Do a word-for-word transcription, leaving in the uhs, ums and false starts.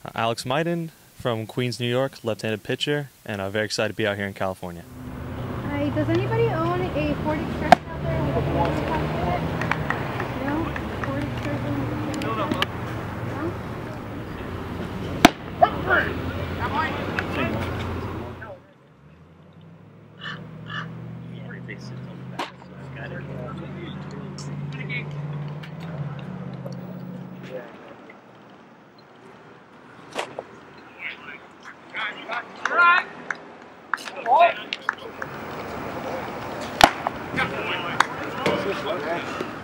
Uh, Alex Miden from Queens, New York, left-handed pitcher, and I'm very excited to be out here in California. Hi, does anybody own a Ford Expression out there with a Ford cockpit? No? Ford Expression? No, no, no. Right.